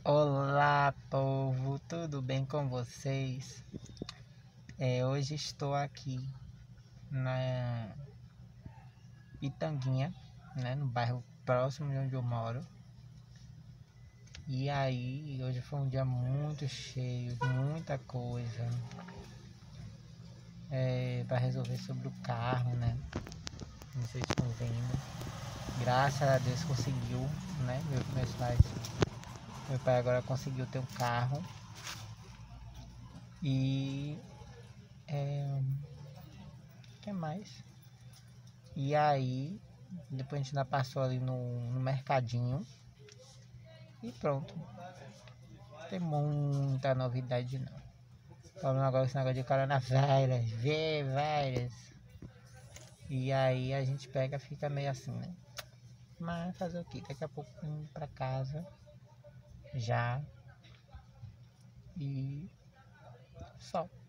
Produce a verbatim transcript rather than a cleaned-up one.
Olá, povo, tudo bem com vocês? É, hoje estou aqui na Pitanguinha, né, no bairro próximo de onde eu moro. E aí, hoje foi um dia muito cheio, muita coisa é, para resolver sobre o carro, né? Não sei se estão vendo. Graças a Deus conseguiu, né? Meu, meus pais, meu pai agora conseguiu ter um carro. E é, o que mais? E aí, depois a gente ainda passou ali no, no mercadinho. E pronto. Não tem muita novidade não. Falando agora esse negócio de coronavírus, vírus. E aí a gente pega e fica meio assim, né? Mas fazer o que? Daqui a pouco indo pra casa. Já. E só.